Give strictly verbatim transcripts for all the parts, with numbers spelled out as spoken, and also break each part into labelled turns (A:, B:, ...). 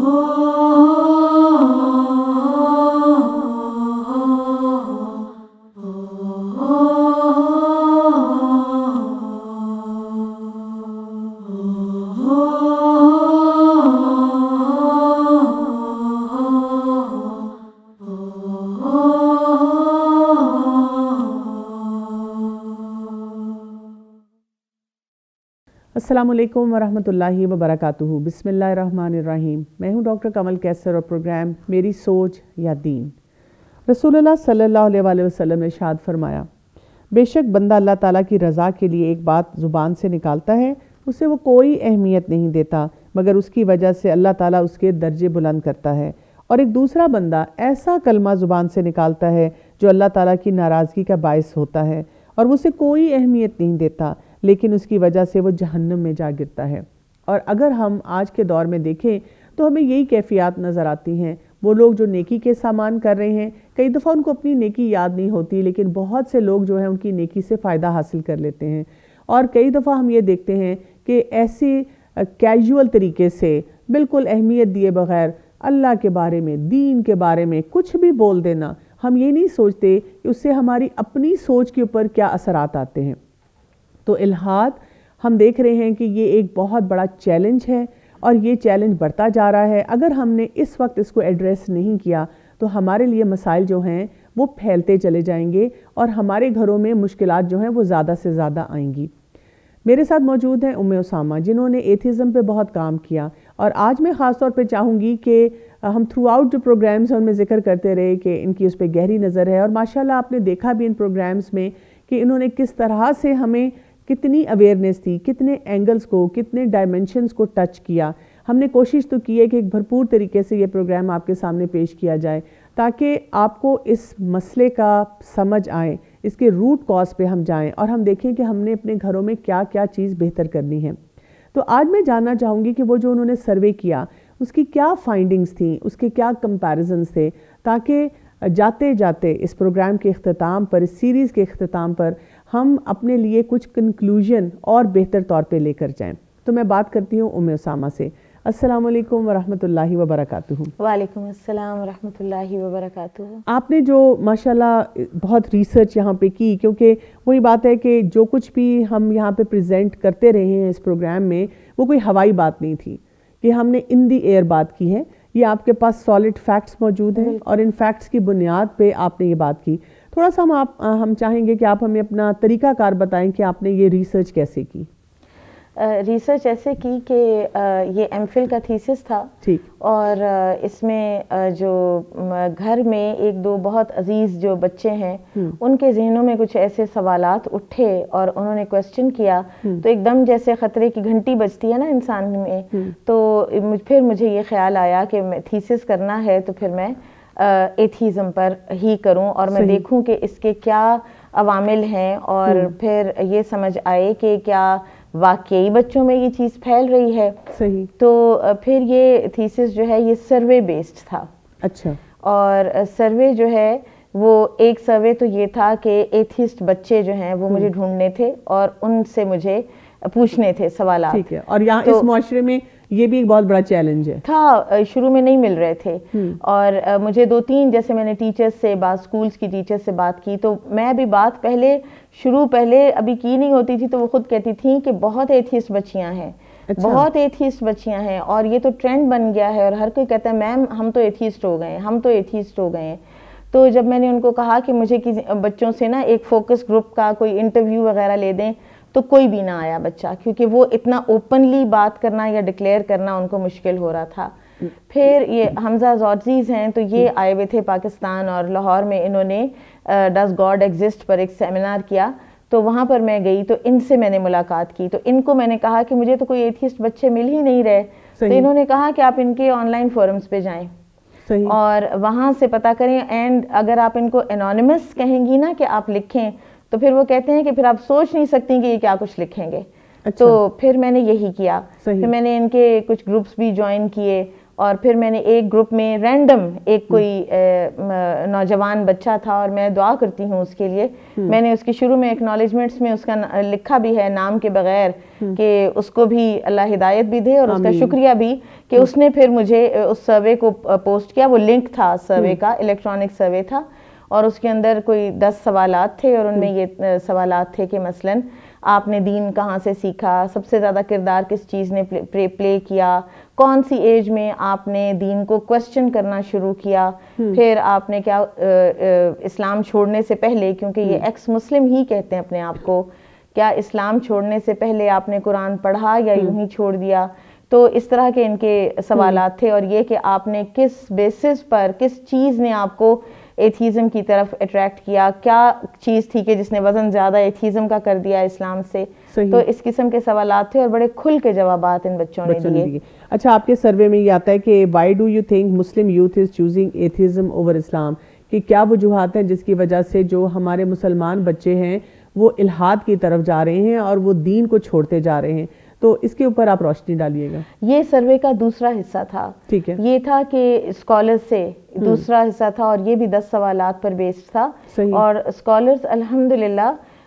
A: السلام علیکم ورحمۃ اللہ وبرکاتہ۔ بسم اللہ الرحمن الرحیم۔ میں ہوں ڈاکٹر کمل کیسر اور پروگرام میری سوچ یا دین۔ رسول اللہ صلی اللہ علیہ وآلہ وسلم نے ارشاد فرمایا، بے شک بندہ اللہ تعالیٰ کی رضا کے لیے ایک بات زبان سے نکالتا ہے، اسے وہ کوئی اہمیت نہیں دیتا مگر اس کی وجہ سے اللہ تعالیٰ اس کے درجے بلند کرتا ہے، اور ایک دوسرا بندہ ایسا کلمہ زبان سے نکالتا ہے جو اللہ تعالیٰ کی ناراضگی کا باعث ہوتا ہے اور وہ اسے کوئی اہمیت نہیں دیتا لیکن اس کی وجہ سے وہ جہنم میں جا گرتا ہے۔ اور اگر ہم آج کے دور میں دیکھیں تو ہمیں یہی کیفیات نظر آتی ہیں۔ وہ لوگ جو نیکی کے سامان کر رہے ہیں، کئی دفعہ ان کو اپنی نیکی یاد نہیں ہوتی، لیکن بہت سے لوگ جو ہیں ان کی نیکی سے فائدہ حاصل کر لیتے ہیں۔ اور کئی دفعہ ہم یہ دیکھتے ہیں کہ ایسے کیجول طریقے سے بالکل اہمیت دیے بغیر اللہ کے بارے میں، دین کے بارے میں کچھ بھی بول دینا، ہم یہ نہیں سوچتے کہ اس سے ہماری اپنی سوچ کے اوپر کیا اثرات آتے ہیں۔ تو الحاد ہم دیکھ رہے ہیں کہ یہ ایک بہت بڑا چیلنج ہے اور یہ چیلنج بڑھتا جا رہا ہے۔ اگر ہم نے اس وقت اس کو ایڈریس نہیں کیا تو ہمارے لیے مسائل جو ہیں وہ پھیلتے چلے جائیں گے اور ہمارے گھروں میں مشکلات جو ہیں وہ زیادہ سے زیادہ آئیں گی۔ میرے ساتھ موجود ہیں ام اسامہ، جنہوں نے ایتھیزم پہ بہت کام کیا، اور آج میں خاص طور پہ چاہوں گی کہ ہم تھرو آؤٹ جو پروگرامز ہیں ان میں ذکر کرتے رہے کہ ان کی اس پہ گہری نظر ہے، اور ماشاءاللہ آپ نے دیکھا بھی ان پروگرامز میں کہ انہوں نے کس طرح سے ہمیں کتنی اویئرنیس تھی، کتنے اینگلز کو، کتنے ڈائمنشنز کو ٹچ کیا۔ ہم نے کوشش تو کی ہے کہ ایک بھرپور طریقے سے یہ پروگرام آپ کے سامنے پیش کیا جائے تاکہ آپ کو اس مسئلے کا سمجھ آئے، اس کے روٹ کاز پہ ہم جائیں اور ہم دیکھیں کہ ہم نے اپنے گھروں میں کیا کیا چیز بہتر کرنی ہے۔ تو آج میں جاننا چاہوں گی کہ وہ جو انہوں نے سروے کیا اس کی کیا فائنڈنگز تھیں، اس کے کیا کمپیریزنز تھے، تاکہ جاتے جاتے اس پروگرام کے اختتام پر، اس سیریز کے اختتام پر ہم اپنے لیے کچھ کنکلوژن اور بہتر طور پہ لے کر جائیں۔ تو میں بات کرتی ہوں ام اسامہ سے۔ السلام علیکم ورحمۃ اللہ وبرکاتہ۔
B: وعلیکم السلام ورحمۃ اللہ وبرکاتہ۔
A: آپ نے جو ماشاءاللہ بہت ریسرچ یہاں پہ کی، کیونکہ وہی بات ہے کہ جو کچھ بھی ہم یہاں پہ پریزنٹ کرتے رہے ہیں اس پروگرام میں وہ کوئی ہوائی بات نہیں تھی کہ ہم نے ان دی ایئر بات کی ہے، یہ آپ کے پاس سالڈ فیکٹس موجود ہیں اور ان فیکٹس کی بنیاد پہ آپ نے یہ بات کی۔ تھوڑا سا ہم آپ ہم چاہیں گے کہ آپ ہمیں اپنا طریقہ کار بتائیں کہ آپ نے یہ ریسرچ کیسے کی۔
B: ریسرچ ایسے کی کہ یہ ایم فل کا تھیسس تھا،
A: ٹھیک،
B: اور اس میں جو گھر میں ایک دو بہت عزیز جو بچے ہیں ان کے ذہنوں میں کچھ ایسے سوالات اٹھے اور انہوں نے کویسچن کیا، تو ایک دم جیسے خطرے کی گھنٹی بجتی ہے نا انسان میں، تو پھر مجھے یہ خیال آیا کہ تھیسس کرنا ہے تو پھر میں ایتھیزم پر ہی کروں اور میں دیکھوں کہ اس کے کیا عوامل ہیں، اور پھر یہ سمجھ آئے کہ کیا واقعی بچوں میں یہ چیز پھیل رہی ہے۔
A: صحیح۔
B: تو پھر یہ تھیسس جو ہے یہ سروے بیسڈ تھا۔
A: اچھا۔
B: اور سروے جو ہے وہ ایک سروے تو یہ تھا کہ ایتھیسٹ بچے جو ہیں وہ مجھے ڈھونڈنے تھے اور ان سے مجھے پوچھنے تھے سوالات۔
A: ٹھیک ہے، اور یہاں اس معاشرے میں یہ بھی ایک بہت بڑا چیلنج ہے۔
B: تھا، شروع میں نہیں مل رہے تھے، اور مجھے دو تین جیسے میں نے ٹیچرز سے بات، سکولز کی ٹیچرز سے بات کی، تو میں ابھی بات پہلے شروع پہلے ابھی کی نہیں ہوتی تھی تو وہ خود کہتی تھیں کہ بہت ایتھیسٹ بچیاں ہیں، بہت ایتھیسٹ بچیاں ہیں، اور یہ تو ٹرینڈ بن گیا ہے اور ہر کوئی کہتا ہے میم ہم تو ایتھیسٹ ہو گئے ہیں، ہم تو ایتھیسٹ ہو گئے ہیں۔ تو جب میں نے ان کو کہا کہ مجھے کسی بچوں سے نا ایک فوکس گروپ کا کوئی انٹرویو وغیرہ لے دیں، تو کوئی بھی نہ آیا بچہ، کیونکہ وہ اتنا اوپنلی بات کرنا یا ڈکلیئر کرنا ان کو مشکل ہو رہا تھا۔ پھر یہ حمزہ زورزیز ہیں، تو یہ آئے ہوئے تھے پاکستان اور لاہور میں، انہوں نے ڈز گاڈ ایگزسٹ پر ایک سیمینار کیا، تو وہاں پر میں گئی تو ان سے میں نے ملاقات کی، تو ان کو میں نے کہا کہ مجھے تو کوئی ایتھیسٹ بچے مل ہی نہیں رہے، تو انہوں نے کہا کہ آپ ان کے آن لائن فورمز پہ جائیں اور وہاں سے پتہ کریں، اینڈ اگر آپ ان کو انونیمس کہیں گی نا کہ آپ لکھیں، تو پھر وہ کہتے ہیں کہ پھر آپ سوچ نہیں سکتی کہ یہ کیا کچھ لکھیں گے۔ تو پھر میں نے یہی کیا، پھر میں نے ان کے کچھ گروپس بھی جوائن کیے اور پھر میں نے ایک گروپ میں رینڈم ایک کوئی نوجوان بچہ تھا اور میں دعا کرتی ہوں اس کے لیے, میں نے اس کی شروع میں ایکنالجمنٹس میں اس کا لکھا بھی ہے نام کے بغیر کہ اس کو بھی اللہ ہدایت بھی دے اور اس کا شکریہ بھی کہ اس نے پھر مجھے اس سروے کو پوسٹ کیا. وہ لنک تھا سروے کا, الیکٹرانک سروے تھا, اور اس کے اندر کوئی دس سوالات تھے اور ان میں یہ سوالات تھے کہ مثلاً آپ نے دین کہاں سے سیکھا, سب سے زیادہ کردار کس چیز نے پلے کیا, کون سی ایج میں آپ نے دین کو کوسچن کرنا شروع کیا, پھر آپ نے کیا اسلام چھوڑنے سے پہلے, کیونکہ یہ ایکس مسلم ہی کہتے ہیں اپنے آپ کو, کیا اسلام چھوڑنے سے پہلے آپ نے قرآن پڑھا یا یوں ہی چھوڑ دیا. تو اس طرح کے ان کے سوالات تھے, اور یہ کہ آپ نے کس بیسس پر, کس چیز نے آپ کو ایتھیزم کی طرف اٹریکٹ کیا, کیا چیز تھی کہ جس نے وزن زیادہ ایتھیزم کا کر دیا اسلام سے. تو اس قسم کے سوالات تھے اور بڑے کھل کے جوابات ان بچوں نے دیے.
A: اچھا, آپ کے سروے میں یہ آتا ہے کہ why do you think Muslim youth is choosing atheism over Islam, کہ کیا وجوہات ہیں جس کی وجہ سے جو ہمارے مسلمان بچے ہیں وہ الحاد کی طرف جا رہے ہیں اور وہ دین کو چھوڑتے جا رہے ہیں, تو اس کے اوپر آپ روشنی ڈالیے گا.
B: یہ سروے کا دوسرا حصہ تھا. ٹھیک ہے. یہ تھا کہ اسکالرز سے دوسرا حصہ تھا اور یہ بھی دس سوالات پر بیسڈ تھا. اور اسکالرز الحمدللہ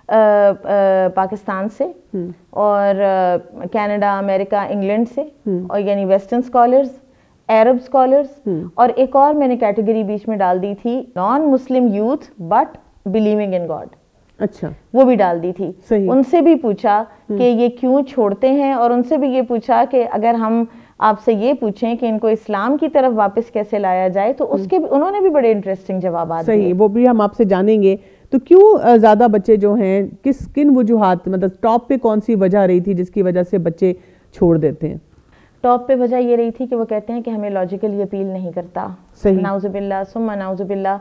B: پاکستان سے اور کینیڈا, امریکہ, انگلینڈ سے, اور یعنی ویسٹرن اسکالرز, عرب اسکالرز, اور ایک اور میں نے کیٹیگری بیچ میں ڈال دی تھی non Muslim youth but believing in God.
A: اچھا,
B: وہ بھی ڈال دی تھی. ان سے بھی پوچھا کہ یہ کیوں چھوڑتے ہیں, اور ان سے بھی یہ پوچھا کہ اگر ہم آپ سے یہ پوچھیں کہ ان کو اسلام کی طرف واپس کیسے لایا جائے, تو اس کے انہوں نے بھی بڑے انٹرسٹنگ جوابات دیے.
A: صحیح, وہ بھی ہم آپ سے جانیں گے. تو کیوں زیادہ بچے جو ہیں, کس کن وجوہات, مطلب ٹاپ پہ کون سی وجہ رہی تھی جس کی وجہ سے بچے چھوڑ دیتے ہیں؟
B: ٹاپ پہ وجہ یہ رہی تھی کہ وہ کہتے ہیں کہ ہمیں لاجیکلی اپیل نہیں کرتا. نعوذ باللہ ثم نعوذ باللہ.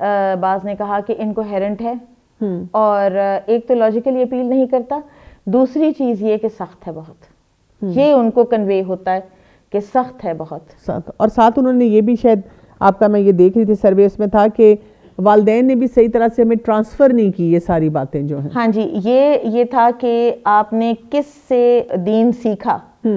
B: بعض نے کہا کہ ان کو ہیرنٹ ہے, اور ایک تو لاجیکلی اپیل نہیں کرتا, دوسری چیز یہ کہ سخت ہے بہت. یہ ان کو کنوے ہوتا ہے کہ سخت ہے بہت.
A: اور ساتھ انہوں نے یہ بھی, شاید آپ کا میں یہ دیکھ رہی تھی سروے اس میں تھا کہ والدین نے بھی صحیح طرح سے ہمیں ٹرانسفر نہیں کی یہ ساری باتیں جو ہیں.
B: ہاں جی, یہ یہ تھا کہ آپ نے کس سے دین سیکھا.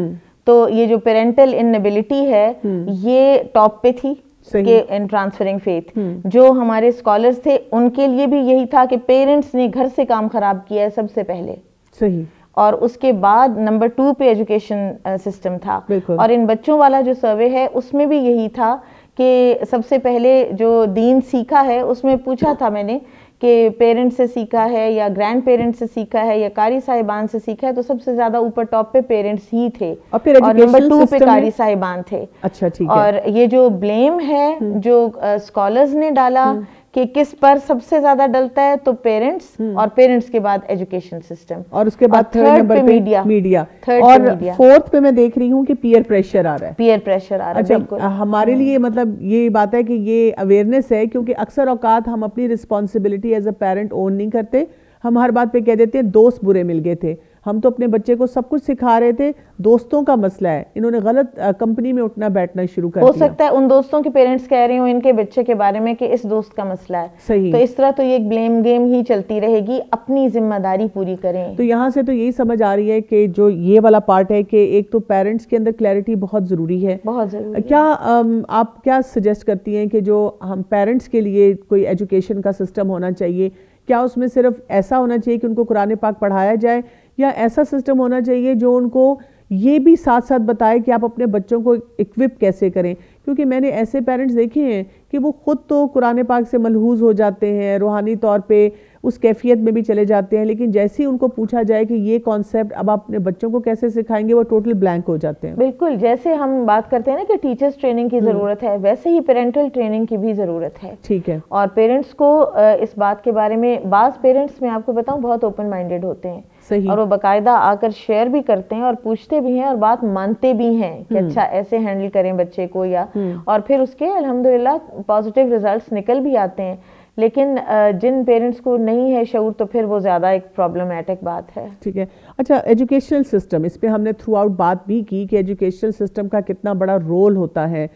B: تو یہ جو پیرنٹل انیبلٹی ہے یہ ٹاپ پہ تھی کہ ان ٹرانسفرنگ فیتھ. جو ہمارے اسکالرز تھے ان کے لیے بھی یہی تھا کہ پیرنٹس نے گھر سے کام خراب کیا ہے سب سے پہلے.
A: صحیح.
B: اور اس کے بعد نمبر ٹو پہ ایجوکیشن سسٹم تھا. اور ان بچوں والا جو سروے ہے اس میں بھی یہی تھا کہ سب سے پہلے جو دین سیکھا ہے اس میں پوچھا تھا میں نے کہ پیرنٹ سے سیکھا ہے یا گرینڈ پیرنٹ سے سیکھا ہے یا قاری صاحبان سے سیکھا ہے, تو سب سے زیادہ اوپر ٹاپ پہ پیرنٹس ہی تھے, اور نمبر ٹو پہ قاری صاحبان تھے.
A: اچھا ٹھیک ہے.
B: اور یہ جو بلیم ہے جو اسکالرز نے ڈالا کہ کس پر سب سے زیادہ ڈلتا ہے, تو پیرنٹس, اور پیرنٹس کے بعد ایجوکیشن سسٹم,
A: اور اس کے بعد تھرڈ نمبر پہ میڈیا, میڈیا, اور فورتھ پہ میں دیکھ رہی ہوں کہ پیئر پریشر آ رہا ہے.
B: پیئر پریشر آ رہا ہے. بالکل
A: ہمارے لیے مطلب یہ بات ہے کہ یہ اویئرنیس ہے, کیونکہ اکثر اوقات ہم اپنی responsibility as a parent own نہیں کرتے. ہم ہر بات پہ کہہ دیتے ہیں دوست برے مل گئے تھے. ہم تو اپنے بچے کو سب کچھ سکھا رہے تھے, دوستوں کا مسئلہ ہے, انہوں نے غلط کمپنی میں اٹھنا بیٹھنا شروع کر دیا.
B: ہو سکتا ہے ان دوستوں کے پیرنٹس کہہ رہے ہوں ان کے بچے کے بارے میں کہ اس دوست کا مسئلہ ہے.
A: صحیح.
B: تو اس طرح تو یہ ایک بلیم گیم ہی چلتی رہے گی. اپنی ذمہ داری پوری کریں.
A: تو یہاں سے تو یہی سمجھ آ رہی ہے کہ جو یہ والا پارٹ ہے کہ ایک تو پیرنٹس کے اندر کلیئرٹی بہت ضروری ہے.
B: بہت ضروری.
A: کیا آپ کیا سجیسٹ کرتی ہیں کہ جو ہم پیرنٹس کے لیے کوئی ایجوکیشن کا سسٹم ہونا چاہیے, کیا اس میں صرف ایسا ہونا چاہیے کہ ان کو قرآن پاک پڑھایا جائے, یا ایسا سسٹم ہونا چاہیے جو ان کو یہ بھی ساتھ ساتھ بتائے کہ آپ اپنے بچوں کو اکوپ کیسے کریں؟ کیونکہ میں نے ایسے پیرنٹس دیکھے ہیں کہ وہ خود تو قرآن پاک سے ملحوظ ہو جاتے ہیں, روحانی طور پہ اس کیفیت میں بھی چلے جاتے ہیں, لیکن جیسے ہی ان کو پوچھا جائے کہ یہ کانسیپٹ اب آپ اپنے بچوں کو کیسے سکھائیں گے, وہ ٹوٹل بلینک ہو جاتے ہیں.
B: بالکل, جیسے ہم بات کرتے ہیں نا کہ ٹیچرز ٹریننگ کی ضرورت ہے, ویسے ہی پیرنٹل ٹریننگ کی بھی ضرورت ہے.
A: ٹھیک ہے.
B: اور پیرنٹس کو اس بات کے بارے میں, بعض پیرنٹس میں آپ کو بتاؤں بہت اوپن مائنڈیڈ ہوتے ہیں. صحیح. اور وہ باقاعدہ آ کر شیئر بھی کرتے ہیں اور پوچھتے بھی ہیں اور بات مانتے بھی ہیں کہ اچھا ایسے ہینڈل کریں بچے کو, یا اور پھر اس کے الحمدللہ پازیٹیو ریزلٹس نکل بھی آتے ہیں. لیکن جن پیرنٹس کو نہیں ہے شعور تو پھر وہ زیادہ ایک پرابلمٹک بات ہے.
A: ٹھیک ہے. اچھا, ایجوکیشنل سسٹم, اس پہ ہم نے تھرو آؤٹ بات بھی کی کہ ایجوکیشنل سسٹم کا کتنا بڑا رول ہوتا ہے.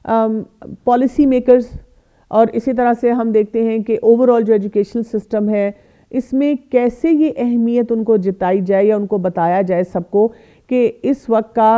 A: پالیسی میکرز, اور اسی طرح سے ہم دیکھتے ہیں کہ اوور آل جو ایجوکیشنل سسٹم ہے اس میں کیسے یہ اہمیت ان کو جتائی جائے یا ان کو بتایا جائے سب کو کہ اس وقت کا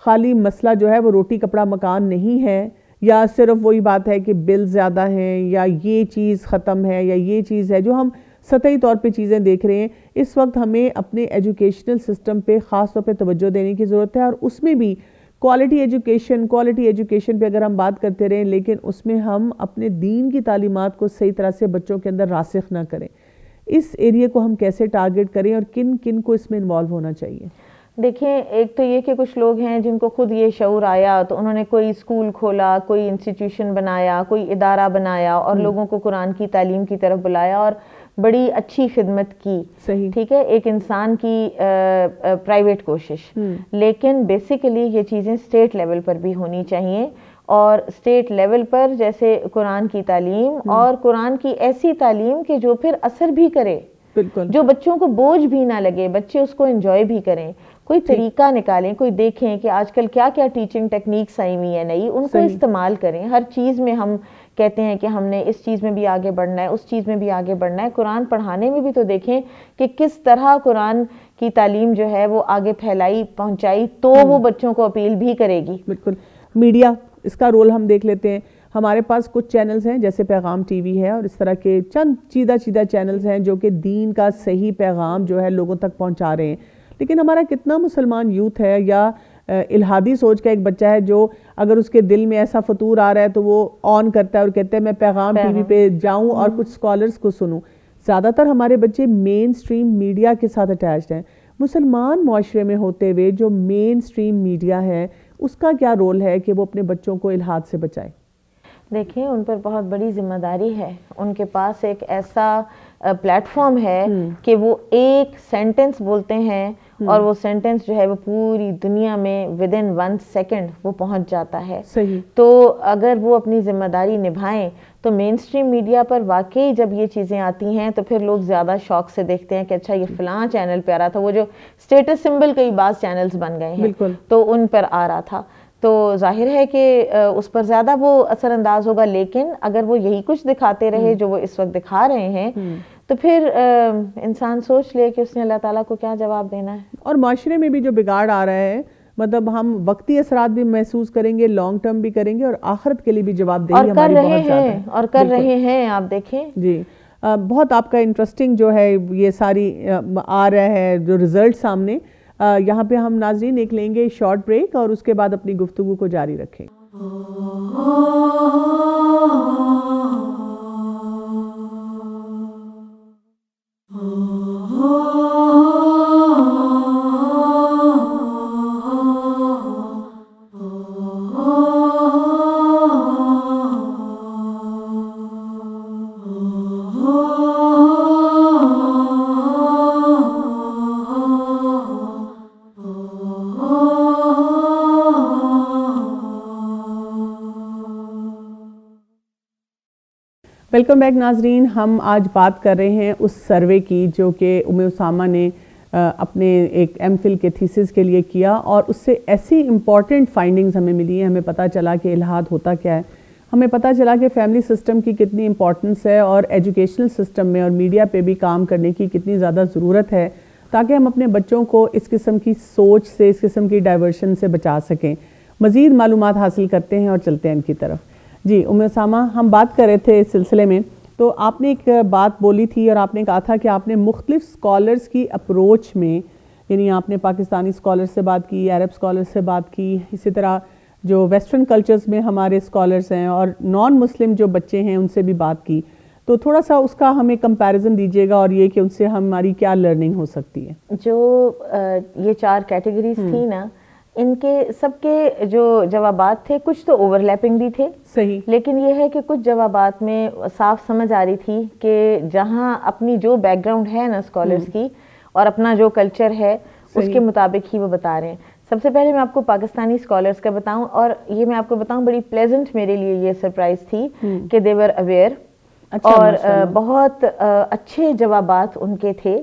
A: خالی مسئلہ جو ہے وہ روٹی کپڑا مکان نہیں ہے، یا صرف وہی بات ہے کہ بل زیادہ ہیں یا یہ چیز ختم ہے یا یہ چیز ہے، جو ہم سطحی طور پہ چیزیں دیکھ رہے ہیں. اس وقت ہمیں اپنے ایجوکیشنل سسٹم پہ خاص طور پہ توجہ دینے کی ضرورت ہے، اور اس میں بھی کوالٹی ایجوکیشن کوالٹی ایجوکیشن پہ اگر ہم بات کرتے رہیں لیکن اس میں ہم اپنے دین کی تعلیمات کو صحیح طرح سے بچوں کے اندر راسخ نہ کریں. اس ایریے کو ہم کیسے ٹارگٹ کریں اور کن کن کو اس میں انوالو ہونا چاہیے؟
B: دیکھیں، ایک تو یہ کہ کچھ لوگ ہیں جن کو خود یہ شعور آیا تو انہوں نے کوئی اسکول کھولا، کوئی انسٹیٹیوشن بنایا، کوئی ادارہ بنایا اور لوگوں کو قرآن کی تعلیم کی طرف بلایا اور بڑی اچھی خدمت کی.
A: صحیح،
B: ٹھیک ہے، ایک انسان کی پرائیویٹ کوشش. لیکن بیسیکلی یہ چیزیں اسٹیٹ لیول پر بھی ہونی چاہیے، اور اسٹیٹ لیول پر جیسے قرآن کی تعلیم اور قرآن کی ایسی تعلیم کہ جو پھر اثر بھی کرے،
A: بالکل،
B: جو بچوں کو بوجھ بھی نہ لگے، بچے اس کو انجوائے بھی کریں. کوئی طریقہ نکالیں، کوئی دیکھیں کہ آج کل کیا کیا ٹیچنگ ٹیکنیکس آئی ہوئی ہیں نئی، ان کو استعمال کریں. ہر چیز میں ہم کہتے ہیں کہ ہم نے اس چیز میں بھی آگے بڑھنا ہے، اس چیز میں بھی آگے بڑھنا ہے. قرآن پڑھانے میں بھی تو دیکھیں کہ کس طرح قرآن کی تعلیم جو ہے وہ آگے پھیلائی پہنچائی تو وہ بچوں کو اپیل بھی کرے گی.
A: بالکل. میڈیا، اس کا رول ہم دیکھ لیتے ہیں. ہمارے پاس کچھ چینلز ہیں جیسے پیغام ٹی وی ہے اور اس طرح کے چند چیدہ چیدہ چینلز ہیں جو کہ دین کا صحیح پیغام جو ہے لوگوں تک پہنچا رہے ہیں. لیکن ہمارا کتنا مسلمان یوتھ ہے یا الہادی سوچ کا ایک بچہ ہے جو اگر اس کے دل میں ایسا فطور آ رہا ہے تو وہ آن کرتا ہے اور کہتے ہیں میں پیغام ٹی وی پہ جاؤں اور کچھ سکولرز کو سنوں. زیادہ تر ہمارے بچے مین سٹریم میڈیا کے ساتھ اٹیچڈ ہیں. مسلمان معاشرے میں ہوتے ہوئے جو مین سٹریم میڈیا ہے اس کا کیا رول ہے کہ وہ اپنے بچوں کو الہاد سے بچائے؟
B: دیکھیں، ان پر بہت بڑی ذمہ داری ہے. ان کے پاس ایک ایسا پلیٹ فارم ہے کہ وہ ایک سینٹنس بولتے ہیں اور وہ سینٹنس جو ہے وہ پوری دنیا میں ود ان ون سیکنڈ وہ پہنچ جاتا ہے.
A: صحیح.
B: تو اگر وہ اپنی ذمہ داری نبھائیں تو مین سٹریم میڈیا پر واقعی جب یہ چیزیں آتی ہیں تو پھر لوگ زیادہ شوق سے دیکھتے ہیں کہ اچھا یہ فلاں چینل پہ آ رہا تھا. وہ جو اسٹیٹس سمبل کئی بعض چینلز بن گئے ہیں تو ان پر آ رہا تھا، تو ظاہر ہے کہ اس پر زیادہ وہ اثر انداز ہوگا. لیکن اگر وہ یہی کچھ دکھاتے رہے جو وہ اس وقت دکھا رہے ہیں تو پھر انسان سوچ لے کہ اس نے اللہ تعالیٰ کو کیا جواب دینا ہے. اور
A: معاشرے میں بھی جو بگاڑ آ رہا ہے، مطلب ہم وقتی اثرات بھی محسوس کریں گے، لانگ ٹرم بھی کریں گے، اور آخرت کے لیے بھی جواب دہی ہماری بہت زیادہ ہے
B: اور کر رہے ہیں. آپ دیکھیں
A: جی بہت آپ کا انٹرسٹنگ جو ہے یہ ساری آ رہا ہے جو رزلٹ سامنے. یہاں پہ ہم ناظرین ایک لیں گے شارٹ بریک اور اس کے بعد اپنی گفتگو کو جاری رکھیں. ویلکم بیک ناظرین. ہم آج بات کر رہے ہیں اس سروے کی جو کہ ام اسامہ نے اپنے ایک ایم فل کے تھیسس کے لیے کیا، اور اس سے ایسی امپورٹنٹ فائنڈنگز ہمیں ملی ہیں. ہمیں پتہ چلا کہ الہاد ہوتا کیا ہے، ہمیں پتہ چلا کہ فیملی سسٹم کی کتنی امپورٹنس ہے اور ایجوکیشنل سسٹم میں اور میڈیا پہ بھی کام کرنے کی کتنی زیادہ ضرورت ہے تاکہ ہم اپنے بچوں کو اس قسم کی سوچ سے، اس قسم کی ڈائیورشن سے بچا سکیں. مزید معلومات حاصل کرتے ہیں اور چلتے ہیں ان کی طرف. جی ام اسامہ، ہم بات کر رہے تھے اس سلسلے میں، تو آپ نے ایک بات بولی تھی اور آپ نے کہا تھا کہ آپ نے مختلف سکولرز کی اپروچ میں، یعنی آپ نے پاکستانی سکولرز سے بات کی، عرب سکولرز سے بات کی، اسی طرح جو ویسٹرن کلچرز میں ہمارے سکولرز ہیں اور نان مسلم جو بچے ہیں ان سے بھی بات کی. تو تھوڑا سا اس کا ہمیں کمپیریزن دیجیے گا اور یہ کہ ان سے ہماری کیا لرننگ ہو سکتی ہے.
B: جو یہ چار کیٹیگریز تھی نا، ان کے سب کے جو جوابات تھے کچھ تو اوور لیپنگ بھی تھے.
A: صحیح.
B: لیکن یہ ہے کہ کچھ جوابات میں صاف سمجھ آ رہی تھی کہ جہاں اپنی جو بیک گراؤنڈ ہے نا اسکالرس کی اور اپنا جو کلچر ہے اس کے مطابق ہی وہ بتا رہے ہیں. سب سے پہلے میں آپ کو پاکستانی اسکالرس کا بتاؤں، اور یہ میں آپ کو بتاؤں بڑی پلیزنٹ میرے لیے یہ سرپرائز تھی کہ دے ور اویئر، اور بہت اچھے جوابات ان کے تھے.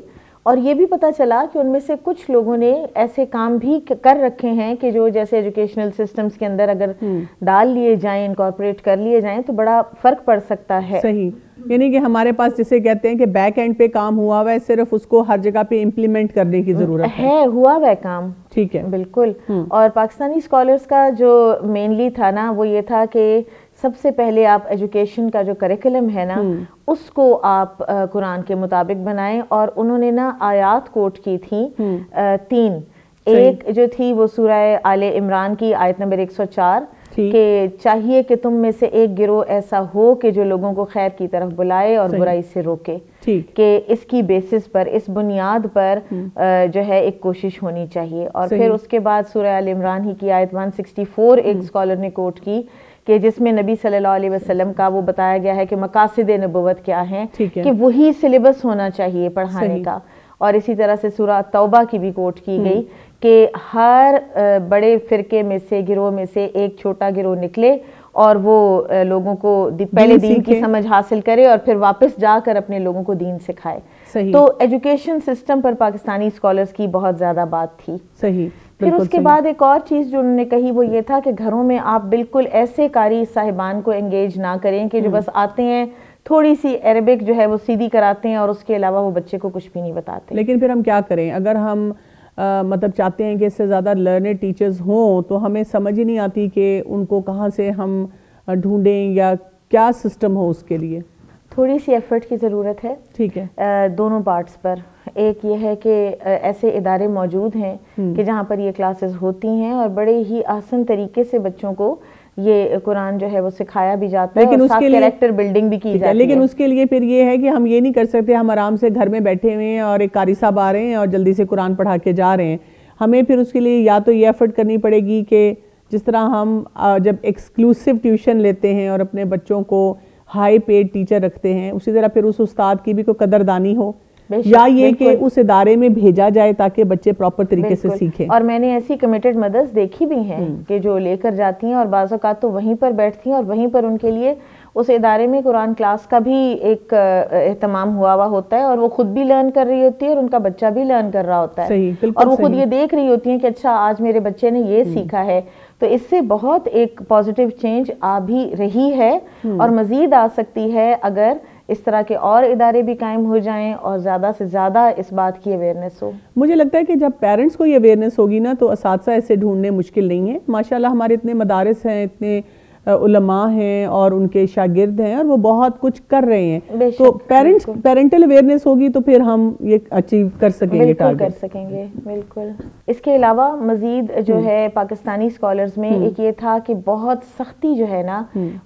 B: اور یہ بھی پتہ چلا کہ ان میں سے کچھ لوگوں نے ایسے کام بھی کر رکھے ہیں کہ جو جیسے ایجوکیشنل سسٹمز کے اندر اگر ڈال لیے جائیں, انکارپوریٹ کر لیے جائیں تو بڑا فرق پڑ سکتا ہے.
A: صحیح, یعنی کہ ہمارے پاس جسے کہتے ہیں کہ بیک اینڈ پہ کام ہوا ہوا ہے, صرف اس کو ہر جگہ پہ امپلیمنٹ کرنے کی ضرورت ہے.
B: ہے ہوا ہوا ہے کام,
A: ٹھیک ہے,
B: بالکل. اور پاکستانی اسکالرس کا جو مینلی تھا نا وہ یہ تھا کہ سب سے پہلے آپ ایجوکیشن کا جو کریکولم ہے نا اس کو آپ قرآن کے مطابق بنائیں. اور انہوں نے نا آیات کوٹ کی تھی تین. ایک جو تھی وہ سورہ آل عمران کی آیت نمبر ایک سو چار کہ چاہیے کہ تم میں سے ایک گروہ ایسا ہو کہ جو لوگوں کو خیر کی طرف بلائے اور برائی سے روکے, کہ اس کی بیسس پر, اس بنیاد پر جو ہے ایک کوشش ہونی چاہیے. اور پھر اس کے بعد سورہ آل عمران ہی کی آیت ایک سو چڑسٹھ ایک اسکالر نے کوٹ کی کہ جس میں نبی صلی اللہ علیہ وسلم کا وہ بتایا گیا ہے کہ مقاصد نبوت کیا ہیں, کہ وہی سلیبس ہونا چاہیے پڑھانے کا. اور اسی طرح سے سورہ توبہ کی بھی کوٹ کی گئی کہ ہر بڑے فرقے میں سے, گروہ میں سے ایک چھوٹا گروہ نکلے اور وہ لوگوں کو پہلے دین کی سمجھ حاصل کرے اور پھر واپس جا کر اپنے لوگوں کو دین سکھائے. تو ایجوکیشن سسٹم پر پاکستانی اسکالرس کی بہت زیادہ بات تھی.
A: صحیح.
B: پھر اس کے بعد ایک اور چیز جو انہوں نے کہی وہ یہ تھا کہ گھروں میں آپ بالکل ایسے قاری صاحبان کو انگیج نہ کریں کہ جو بس آتے ہیں تھوڑی سی عربک جو ہے وہ سیدھی کراتے ہیں اور اس کے علاوہ وہ بچے کو کچھ بھی نہیں بتاتے.
A: لیکن پھر ہم کیا کریں اگر ہم مطلب چاہتے ہیں کہ اس سے زیادہ لرنڈ ٹیچرز ہوں تو ہمیں سمجھ ہی نہیں آتی کہ ان کو کہاں سے ہم ڈھونڈیں یا کیا سسٹم ہو اس کے لیے.
B: تھوڑی سی ایفرٹ کی ضرورت ہے.
A: ٹھیک ہے.
B: دونوں پارٹس پر. ایک یہ ہے کہ ایسے ادارے موجود ہیں کہ جہاں پر یہ کلاسز ہوتی ہیں اور بڑے ہی آسان طریقے سے بچوں کو یہ قرآن جو ہے وہ سکھایا بھی جاتا ہے اور ساتھ کریکٹر بلڈنگ بھی کی جاتی ہے.
A: لیکن اس کے لیے پھر یہ ہے کہ ہم یہ نہیں کر سکتے ہم آرام سے گھر میں بیٹھے ہوئے ہیں اور ایک قاری صاحب آ رہے ہیں اور جلدی سے قرآن پڑھا کے جا رہے ہیں. ہمیں پھر اس کے لیے یا تو یہ ایفرٹ کرنی پڑے گی کہ جس طرح ہم جب ایکسکلوسیو ٹیوشن لیتے ہیں اور اپنے بچوں کو ہائی پیڈ ٹیچر رکھتے ہیں اسی طرح پھر اس استاد کی بھی کوئی قدردانی ہو, یا یہ کہ اس ادارے میں بھیجا جائے تاکہ بچے پراپر طریقے سے سیکھیں.
B: اور میں نے ایسی کمیٹڈ مدرس دیکھی بھی ہیں کہ جو لے کر جاتی ہیں اور بعض اوقات تو وہیں پر بیٹھتی ہیں اور وہیں پر ان کے لیے اس ادارے میں قرآن کلاس کا بھی ایک اہتمام ہوا ہوا ہوتا ہے اور وہ خود بھی لرن کر رہی ہوتی ہے اور ان کا بچہ بھی لرن کر رہا ہوتا ہے. اور وہ خود یہ دیکھ رہی ہوتی ہیں کہ اچھا آج میرے بچے نے یہ سیکھا ہے. تو اس سے بہت ایک پازیٹیو چینج آ بھی رہی ہے اور مزید آ سکتی ہے اگر اس طرح کے اور ادارے بھی قائم ہو جائیں اور زیادہ سے زیادہ اس بات کی اویئرنیس ہو.
A: مجھے لگتا ہے کہ جب پیرنٹس کو یہ اویئرنیس ہوگی نا تو اساتذہ ایسے ڈھونڈنے مشکل نہیں ہے. ماشاءاللہ ہمارے اتنے مدارس ہیں, اتنے علماء ہیں اور ان کے شاگرد ہیں اور وہ بہت کچھ کر رہے ہیں. تو پیرنٹس پیرنٹل اویئرنیس ہوگی تو پھر ہم یہ اچیو کر سکیں گے,
B: بالکل کر سکیں گے. بالکل. اس کے علاوہ مزید جو ہے پاکستانی اسکالرز میں ایک یہ تھا کہ بہت سختی جو ہے نا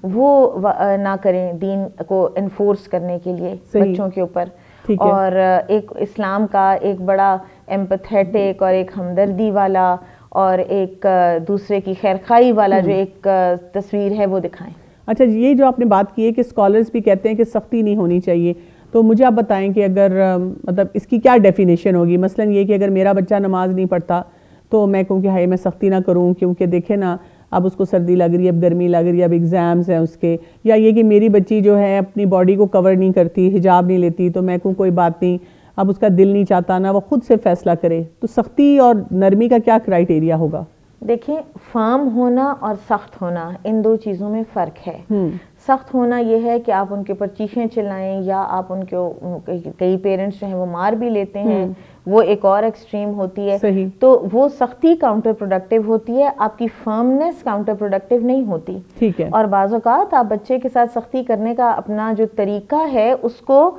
B: وہ نہ کریں دین کو انفورس کرنے کے لیے بچوں کے اوپر. اور ایک اسلام کا ایک بڑا ایمپتھیٹک اور ایک ہمدردی والا اور ایک دوسرے کی خیرخواہی والا جو ایک تصویر ہے وہ دکھائیں.
A: اچھا, یہ جو آپ نے بات کی ہے کہ اسکالرز بھی کہتے ہیں کہ سختی نہیں ہونی چاہیے, تو مجھے آپ بتائیں کہ اگر مطلب اس کی کیا ڈیفینیشن ہوگی. مثلا یہ کہ اگر میرا بچہ نماز نہیں پڑھتا تو میں کہوں کہ ہائے میں سختی نہ کروں کیونکہ دیکھیں نا اب اس کو سردی لگ رہی ہے, اب گرمی لگ رہی ہے, اب ایگزامز ہیں اس کے. یا یہ کہ میری بچی جو ہے اپنی باڈی کو کور نہیں کرتی, حجاب نہیں لیتی, تو میں کہوں کوئی بات نہیں, اب اس کا دل نہیں چاہتا نا وہ خود سے فیصلہ کرے. تو سختی اور نرمی کا کیا کرائیٹیریا ہوگا؟
B: دیکھیں, فارم ہونا اور سخت ہونا ان دو چیزوں میں فرق ہے. سخت ہونا یہ ہے کہ آپ ان کے اوپر چیخیں چلائیں یا آپ ان کو, کئی پیرنٹس جو ہیں وہ مار بھی لیتے ہیں, وہ ایک اور ایکسٹریم ہوتی ہے. تو وہ سختی کاؤنٹر پروڈکٹیو ہوتی ہے, آپ کی فرمنس کاؤنٹر پروڈکٹیو نہیں ہوتی.
A: ٹھیک ہے.
B: اور بعض اوقات آپ بچے کے ساتھ سختی کرنے کا اپنا جو طریقہ ہے اس کو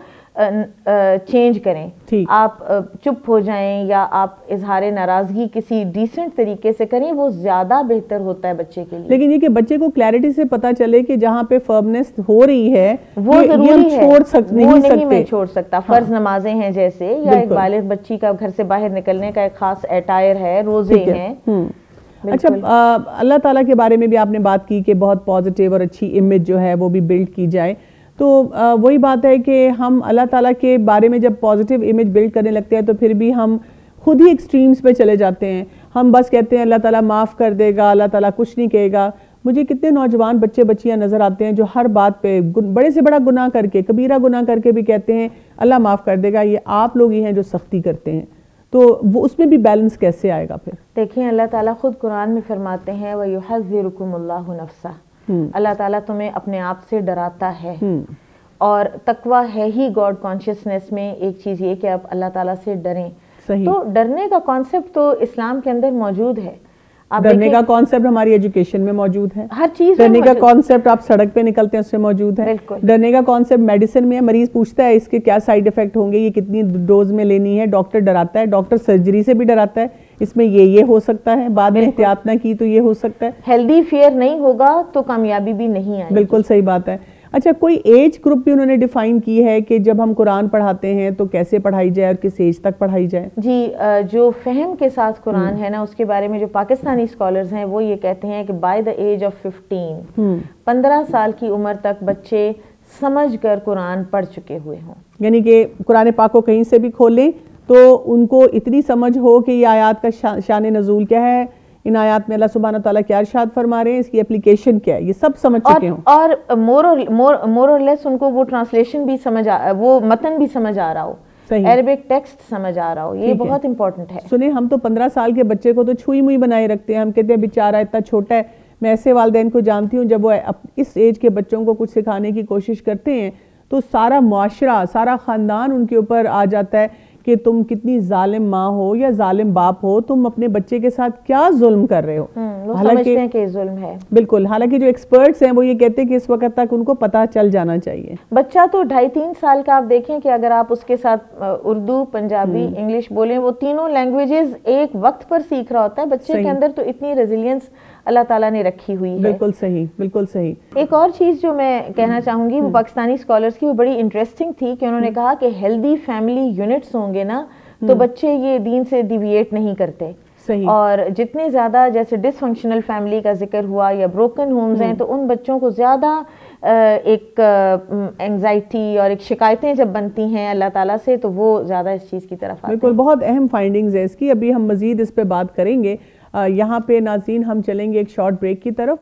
B: چینج کریں. آپ چپ ہو جائیں یا آپ اظہار ناراضگی کسی ڈیسنٹ طریقے سے کریں, وہ زیادہ بہتر ہوتا ہے بچے کے لیے.
A: لیکن یہ کہ بچے کو کلیئرٹی سے پتہ چلے کہ جہاں پہ فرمنس ہو رہی ہے
B: وہ ضروری ہے,
A: چھوڑ سک
B: وہ نہیں میں چھوڑ سکتا. فرض نمازیں ہیں جیسے, یا ایک بالغ بچی کا گھر سے باہر نکلنے کا ایک خاص اٹائر ہے, روزے ہیں.
A: اچھا, اللہ تعالیٰ کے بارے میں بھی آپ نے بات کی کہ بہت پازیٹیو اور اچھی امیج جو ہے وہ بھی بلڈ کی جائے. تو وہی بات ہے کہ ہم اللہ تعالیٰ کے بارے میں جب پازیٹیو امیج بلڈ کرنے لگتے ہیں تو پھر بھی ہم خود ہی ایکسٹریمز پہ چلے جاتے ہیں. ہم بس کہتے ہیں اللہ تعالیٰ معاف کر دے گا, اللہ تعالیٰ کچھ نہیں کہے گا. مجھے کتنے نوجوان بچے بچیاں نظر آتے ہیں جو ہر بات پہ بڑے سے بڑا گناہ کر کے کبیرہ گناہ کر کے بھی کہتے ہیں اللہ معاف کر دے گا، یہ آپ لوگ ہی ہیں جو سختی کرتے ہیں. تو وہ اس میں بھی بیلنس کیسے آئے گا پھر؟
B: دیکھیں اللہ تعالیٰ خود قرآن میں فرماتے ہیں وَيُحَذِّرُكُمُ اللَّهُ نَفْسَهُ، اللہ تعالیٰ تمہیں اپنے آپ سے ڈراتا ہے. اور تقویٰ ہے ہی گاڈ کانشیسنیس میں ایک چیز یہ کہ آپ اللہ تعالیٰ سے ڈریں. تو ڈرنے کا کانسیپٹ تو اسلام کے اندر موجود ہے.
A: ڈرنے کا کانسیپٹ ہماری ایجوکیشن میں موجوڈ ہے،
B: ہر چیز
A: ڈرنے کا کانسیپٹ آپ سڑک پہ نکلتے ہیں اس میں موجود ہے. ڈرنے کا کانسیپٹ میڈیسن میں ہے، مریض پوچھتا ہے اس کے کیا سائیڈ افیکٹ ہوں گے، یہ کتنی ڈوز میں لینی ہے، ڈاکٹر ڈراتا ہے، ڈاکٹر سرجری سے بھی ڈراتا ہے، اس میں یہ یہ ہو سکتا ہے، بعد میں احتیاط نہ کی تو یہ ہو سکتا ہے.
B: ہیلدی فیئر نہیں ہوگا تو کامیابی بھی نہیں آئے.
A: بالکل صحیح بات ہے. اچھا کوئی ایج گروپ بھی انہوں نے ڈیفائن کی ہے کہ جب ہم قرآن پڑھاتے ہیں تو کیسے پڑھائی جائے اور کس ایج تک پڑھائی جائے؟
B: جی جو فہم کے ساتھ قرآن ہے نا اس کے بارے میں جو پاکستانی اسکالرز ہیں وہ یہ کہتے ہیں کہ by the age of fifteen پندرہ سال کی عمر تک بچے سمجھ کر قرآن پڑھ چکے ہوئے ہوں.
A: یعنی کہ قرآن پاک کو کہیں سے بھی کھولیں تو ان کو اتنی سمجھ ہو کہ یہ آیات کا شان نزول کیا ہے، ان آیات میں اللہ سبحانہ تعالیٰ کیا ارشاد فرما رہے ہیں، اس کی اپلیکیشن کیا ہے، یہ سب سمجھ چکے ہوں.
B: اور مور اور لیس ان کو وہ ٹرانسلیشن بھی سمجھ آ وہ متن بھی سمجھ آ رہا ہو، عربک ٹیکسٹ سمجھ آ رہا ہو. یہ بہت امپورٹنٹ ہے.
A: سنیں ہم تو پندرہ سال کے بچے کو تو چھوئی موئی بنائے رکھتے ہیں، ہم کہتے ہیں بیچارہ اتنا چھوٹا ہے. میں ایسے والدین کو جانتی ہوں جب وہ اس ایج کے بچوں کو کچھ سکھانے کی کوشش کرتے ہیں تو سارا معاشرہ سارا خاندان ان کے اوپر آ جاتا ہے کہ تم کتنی ظالم ماں ہو یا ظالم باپ ہو، تم اپنے بچے کے ساتھ کیا ظلم کر رہے ہو.
B: وہ سمجھتے ہیں کہ ظلم ہے.
A: بالکل. حالانکہ جو ایکسپرٹس ہیں وہ یہ کہتے ہیں کہ اس وقت تک ان کو پتہ چل جانا چاہیے.
B: بچہ تو ڈھائی تین سال کا آپ دیکھیں کہ اگر آپ اس کے ساتھ اردو پنجابی انگلش بولیں وہ تینوں لینگویجز ایک وقت پر سیکھ رہا ہوتا ہے. بچے کے اندر تو اتنی ریزیلینس اللہ تعالیٰ نے رکھی ہوئی ہے.
A: بالکل صحیح بالکل صحیح.
B: ایک اور چیز جو میں کہنا چاہوں گی وہ پاکستانی اسکالرس کی وہ بڑی انٹرسٹنگ تھی کہ انہوں نے کہا کہ ہیلدی فیملی یونٹس ہوں گے نا تو بچے یہ دین سے ڈیویٹ نہیں کرتے. اور جتنے زیادہ جیسے ڈس فنکشنل فیملی کا ذکر ہوا یا بروکن ہومز ہیں تو ان بچوں کو زیادہ ایک انگزائٹی اور ایک شکایتیں جب بنتی ہیں اللہ تعالیٰ سے تو وہ زیادہ اس چیز کی طرف آتے ہیں.
A: بالکل بہت اہم فائنڈنگز ہے اس کی. ابھی ہم مزید اس پہ بات کریں گے. یہاں پہ ناظرین ہم چلیں گے ایک شارٹ بریک کی طرف.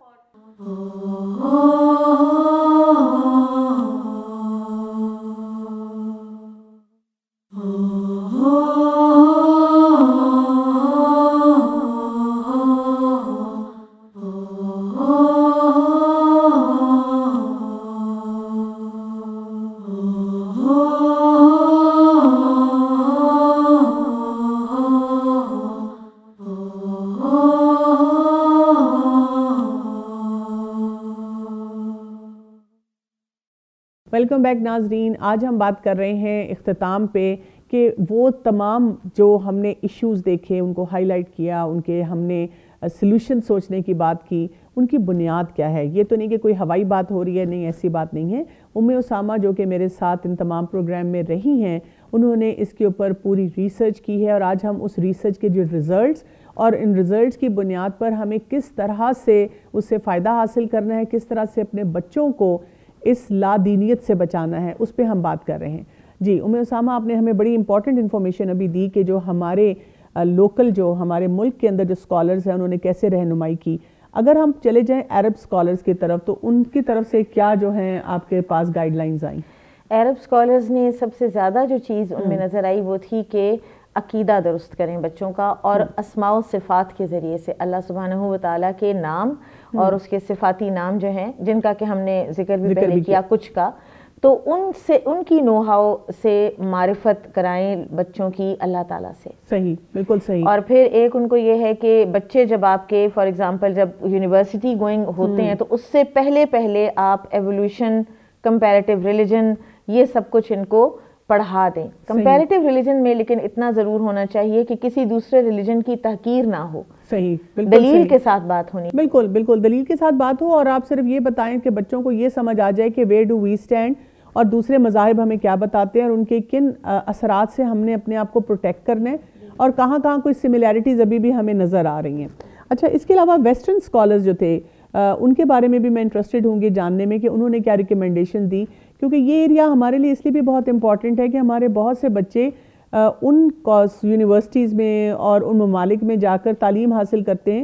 A: ویلکم بیک ناظرین. آج ہم بات کر رہے ہیں اختتام پہ کہ وہ تمام جو ہم نے ایشوز دیکھے ان کو ہائی لائٹ کیا، ان کے ہم نے سلوشن سوچنے کی بات کی، ان کی بنیاد کیا ہے. یہ تو نہیں کہ کوئی ہوائی بات ہو رہی ہے، نہیں ایسی بات نہیں ہے. ام اسامہ جو کہ میرے ساتھ ان تمام پروگرام میں رہی ہیں انہوں نے اس کے اوپر پوری ریسرچ کی ہے اور آج ہم اس ریسرچ کے جو ریزلٹس اور ان ریزلٹس کی بنیاد پر ہمیں کس طرح سے اس سے فائدہ حاصل کرنا ہے، کس طرح سے اپنے بچوں کو اس لادینیت سے بچانا ہے، اس پہ ہم بات کر رہے ہیں. جی ام اسامہ آپ نے ہمیں بڑی امپورٹنٹ انفارمیشن ابھی دی کہ جو ہمارے لوکل جو ہمارے ملک کے اندر جو اسکالرز ہیں انہوں نے کیسے رہنمائی کی. اگر ہم چلے جائیں عرب اسکالرز کی طرف تو ان کی طرف سے کیا جو ہیں آپ کے پاس گائیڈ لائنز آئیں؟
B: عرب اسکالرز نے سب سے زیادہ جو چیز ان میں نظر آئی وہ تھی کہ عقیدہ درست کریں بچوں کا اور اسماء و صفات کے ذریعے سے اللہ سبحانہ و تعالیٰ کے نام اور اس کے صفاتی نام جو ہیں جن کا کہ ہم نے ذکر بھی پہلے کیا کچھ کا، تو ان سے ان کی نو ہاؤ سے معرفت کرائیں بچوں کی اللہ تعالیٰ سے.
A: صحیح بالکل صحیح.
B: اور پھر ایک ان کو یہ ہے کہ بچے جب آپ کے فار ایگزامپل جب یونیورسٹی گوئنگ ہوتے ہیں تو اس سے پہلے پہلے آپ ایولیوشن، کمپیریٹیو ریلیجن یہ سب کچھ ان کو پڑھا دیں. کمپیریٹیو ریلیجن میں لیکن اتنا ضرور ہونا چاہیے کہ کسی دوسرے ریلیجن کی تحقیر نہ ہو.
A: صحیح بالکل.
B: دلیل کے ساتھ بات ہونی.
A: بالکل بالکل دلیل کے ساتھ بات ہو اور آپ صرف یہ بتائیں کہ بچوں کو یہ سمجھ آ جائے کہ ویئر ڈو وی اسٹینڈ اور دوسرے مذاہب ہمیں کیا بتاتے ہیں اور ان کے کن اثرات سے ہم نے اپنے آپ کو پروٹیکٹ کرنا ہے اور کہاں کہاں کوئی سملیرٹیز ابھی بھی ہمیں نظر آ رہی ہیں. اچھا اس کے علاوہ ویسٹرن اسکالرز جو تھے ان کے بارے میں بھی میں انٹرسٹڈ ہوں گی جاننے میں کہ انہوں نے کیا ریکمنڈیشن دی، کیونکہ یہ ایریا ہمارے لیے اس لیے بھی بہت امپورٹنٹ ہے کہ ہمارے بہت سے بچے ان یونیورسٹیز میں اور ان ممالک میں جا کر تعلیم حاصل کرتے ہیں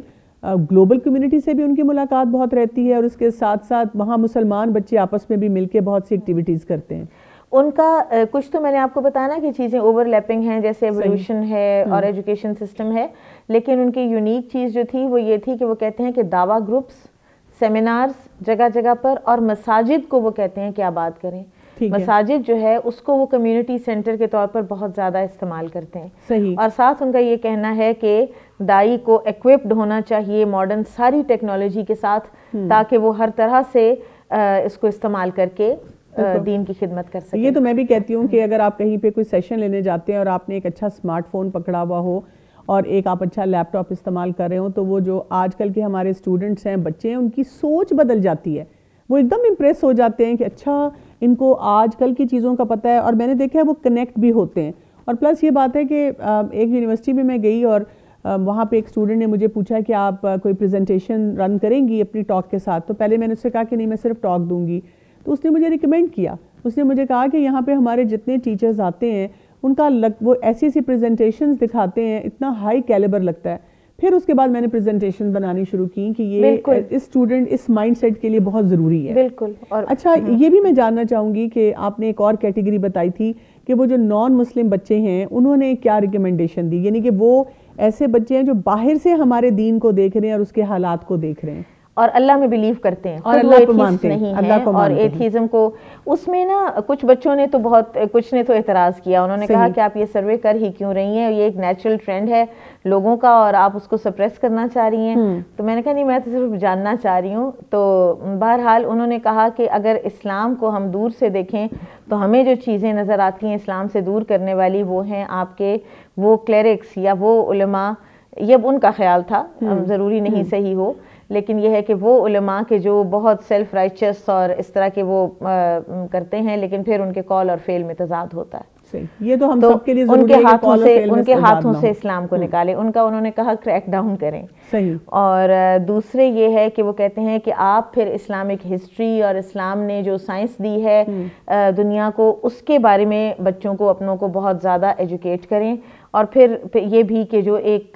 A: گلوبل کمیونٹی سے بھی ان کی ملاقات بہت رہتی ہے اور اس کے ساتھ ساتھ وہاں مسلمان بچے آپس میں بھی مل کے بہت سی ایکٹیویٹیز کرتے ہیں.
B: ان کا کچھ تو میں نے آپ کو بتایا نا کہ چیزیں اوور لیپنگ ہیں, جیسے ایوولوشن ہے اور ایجوکیشن سسٹم ہے, لیکن ان کی یونیک چیز جو تھی وہ یہ تھی کہ وہ کہتے ہیں کہ دعویٰ گروپس, سیمینارز جگہ جگہ پر, اور مساجد کو وہ کہتے ہیں کہ آباد کریں. مساجد جو ہے اس کو وہ کمیونٹی سینٹر کے طور پر بہت زیادہ استعمال کرتے ہیں.
A: صحیح.
B: اور ساتھ ان کا یہ کہنا ہے کہ دائی کو ایکوپڈ ہونا چاہیے ماڈرن ساری ٹیکنالوجی کے ساتھ, تاکہ وہ ہر طرح سے اس کو استعمال کر کے دین کی خدمت کر سکے.
A: یہ تو میں بھی کہتی ہوں کہ اگر آپ کہیں پہ کوئی سیشن لینے جاتے ہیں اور آپ نے ایک اچھا اسمارٹ فون پکڑا ہوا ہو اور ایک آپ اچھا لیپ ٹاپ استعمال کر رہے ہوں, تو وہ جو آج کل کے ہمارے اسٹوڈنٹس ہیں, بچے ہیں, ان کی سوچ بدل جاتی ہے. وہ ایک دم امپریس ہو جاتے ہیں کہ اچھا ان کو آج کل کی چیزوں کا پتہ ہے, اور میں نے دیکھا ہے وہ کنیکٹ بھی ہوتے ہیں. اور پلس یہ بات ہے کہ ایک یونیورسٹی میں میں گئی اور وہاں پہ ایک اسٹوڈنٹ نے مجھے پوچھا کہ آپ کوئی پریزنٹیشن رن کریں گی اپنی ٹاک کے ساتھ. تو پہلے میں نے اس سے کہا کہ نہیں, میں صرف ٹاک دوں گی. تو اس نے مجھے ریکمینڈ کیا, اس نے مجھے کہا کہ یہاں پہ ہمارے جتنے ٹیچرز آتے ہیں ان کا لگ وہ ایسی ایسی پریزنٹیشنز دکھاتے ہیں, اتنا ہائی کیلیبر لگتا ہے. پھر اس کے بعد میں نے پریزنٹیشن بنانی شروع کی کہ یہ اس اسٹوڈنٹ اس مائنڈ سیٹ کے لیے بہت ضروری ہے.
B: بالکل. اور
A: اچھا یہ بھی میں جاننا چاہوں گی کہ آپ نے ایک اور کیٹیگری بتائی تھی کہ وہ جو نان مسلم بچے ہیں انہوں نے کیا ریکمنڈیشن دی, یعنی کہ وہ ایسے بچے ہیں جو باہر سے ہمارے دین کو دیکھ رہے ہیں اور اس کے حالات کو دیکھ رہے ہیں
B: اور اللہ میں بلیو کرتے ہیں,
A: اور اللہ کو مانتے ہیں,
B: نہیں ہیں, اور ایتھیزم کو اس میں نا کچھ بچوں نے تو بہت کچھ نے تو اعتراض کیا. انہوں نے کہا کہ آپ یہ سروے کر ہی کیوں رہی ہیں, یہ ایک نیچرل ٹرینڈ ہے لوگوں کا اور آپ اس کو سپریس کرنا چاہ رہی ہیں. تو میں نے کہا نہیں, میں تو صرف جاننا چاہ رہی ہوں. تو بہرحال انہوں نے کہا کہ اگر اسلام کو ہم دور سے دیکھیں تو ہمیں جو چیزیں نظر آتی ہیں اسلام سے دور کرنے والی, وہ ہیں آپ کے وہ کلیرکس یا وہ علماء. یہ اب ان کا خیال تھا, ضروری نہیں صحیح ہو, لیکن یہ ہے کہ وہ علماء کے جو بہت سیلف رائچس اور اس طرح کے وہ کرتے ہیں, لیکن پھر ان کے کال اور فیل میں تضاد ہوتا ہے.
A: یہ تو ہم سب کے لیے
B: ان کے ہاتھوں سے ان کے ہاتھوں سے اسلام کو نکالیں. ان کا انہوں نے کہا کریک ڈاؤن کریں.
A: صحیح.
B: اور دوسرے یہ ہے کہ وہ کہتے ہیں کہ آپ پھر اسلامک ہسٹری اور اسلام نے جو سائنس دی ہے دنیا کو, اس کے بارے میں بچوں کو اپنوں کو بہت زیادہ ایجوکیٹ کریں. اور پھر یہ بھی کہ جو ایک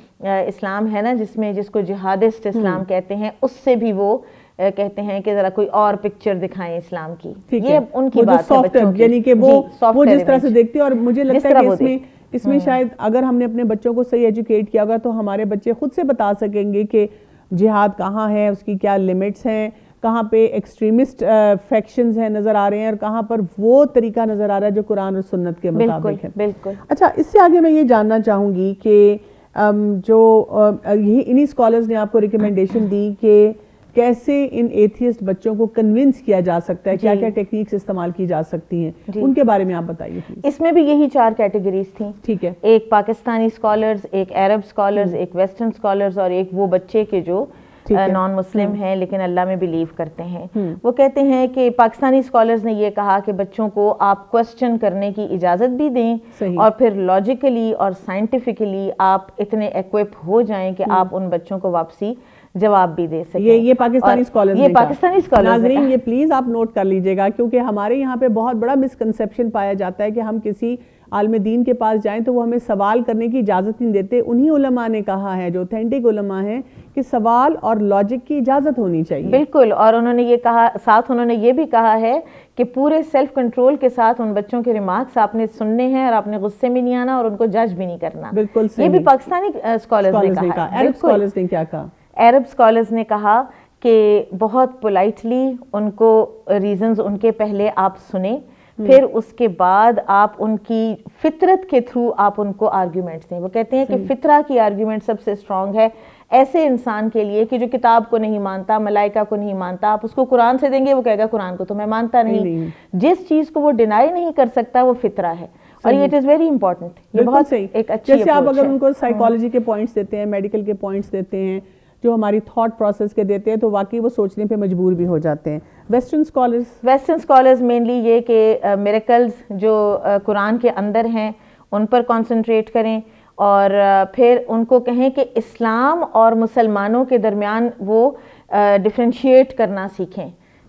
B: اسلام ہے نا جس میں جس کو جہادسٹ اسلام کہتے ہیں, اس سے بھی وہ کہتے ہیں کہ ذرا کوئی اور پکچر دکھائیں اسلام کی. یہ ان کی بات ہے بچوں کی,
A: یعنی کہ وہ وہ جس طرح سے دیکھتے ہیں. اور مجھے لگتا ہے کہ اس میں اس میں شاید اگر ہم نے اپنے بچوں کو صحیح ایجوکیٹ کیا ہوگا تو ہمارے بچے خود سے بتا سکیں گے کہ جہاد کہاں ہے, اس کی کیا لمٹس ہیں, کہاں پہ ایکسٹریمسٹ فیکشنز ہیں نظر آ رہے ہیں, اور کہاں پر وہ طریقہ نظر آ رہا ہے جو قرآن اور سنت کے مطابق ہے.
B: بالکل.
A: اچھا اس سے آگے میں یہ جاننا چاہوں گی کہ جو یہی انہی اسکالرز نے آپ کو ریکمنڈیشن دی کہ کیسے ان ایتھیسٹ بچوں کو کنونس کیا جا سکتا ہے, کیا کیا ٹیکنیکس استعمال کی جا سکتی ہیں, ان کے بارے میں آپ بتائیے.
B: اس میں بھی یہی چار کیٹیگریز تھیں.
A: ٹھیک ہے.
B: ایک پاکستانی اسکالرز, ایک عرب اسکالرز, ایک ویسٹرن اسکالرز, اور ایک وہ بچے کے جو نان مسلم ہیں لیکن اللہ میں بلیو کرتے ہیں. وہ کہتے ہیں کہ پاکستانی اسکالرز نے یہ کہا کہ بچوں کو آپ کوسچن کرنے کی اجازت بھی دیں, اور پھر لاجیکلی اور سائنٹیفکلی آپ اتنے ایکوپ ہو جائیں کہ آپ ان بچوں کو واپسی جواب بھی دے سکیں.
A: یہ پاکستانی اسکالرز
B: یہ پاکستانی اسکالرز.
A: ناظرین یہ پلیز آپ نوٹ کر لیجئے گا, کیونکہ ہمارے یہاں پہ بہت بڑا مسکنسیپشن پایا جاتا ہے کہ ہم کسی عالم دین کے پاس جائیں تو وہ ہمیں سوال کرنے کی اجازت نہیں دیتے. انہی علماء نے کہا ہے جو اوتھینٹک علماء ہیں کہ سوال اور لاجک کی اجازت ہونی چاہیے.
B: بالکل. اور انہوں نے یہ کہا, ساتھ انہوں نے یہ بھی کہا ہے کہ پورے سیلف کنٹرول کے ساتھ ان بچوں کے ریمارکس آپ نے سننے ہیں اور آپ نے غصے میں نہیں آنا اور ان کو جج بھی نہیں کرنا.
A: بالکل.
B: یہ بھی پاکستانی اسکالرز نے کہا.
A: عرب اسکالرز نے کیا کہا؟
B: عرب اسکالرز نے کہا کہ بہت پولائٹلی ان کو ریزنز ان کے پہلے آپ سنیں, پھر اس کے بعد آپ ان کی فطرت کے تھرو آپ ان کو آرگیومنٹس دیں. وہ کہتے ہیں کہ فطرہ کی آرگیومنٹ سب سے اسٹرانگ ہے ایسے انسان کے لیے کہ جو کتاب کو نہیں مانتا, ملائکہ کو نہیں مانتا. آپ اس کو قرآن سے دیں گے, وہ کہے گا قرآن کو تو میں مانتا نہیں. جس چیز کو وہ ڈینائی نہیں کر سکتا وہ فطرہ ہے, اور یہ اٹ از ویری امپورٹنٹ. یہ بہت ایک اچھی
A: جیسے آپ اگر ان کو سائیکالوجی کے پوائنٹس دیتے ہیں, میڈیکل کے پوائنٹس دیتے ہیں, جو ہماری تھاٹ پروسیس کے دیتے ہیں, تو واقعی وہ سوچنے پہ مجبور بھی ہو جاتے ہیں. Western scholars
B: western scholars mainly یہ کہ میریکلز جو قرآن کے اندر ہیں ان پر کانسنٹریٹ کریں, اور پھر ان کو کہیں کہ اسلام اور مسلمانوں کے درمیان وہ ڈفرینشیٹ کرنا سیکھیں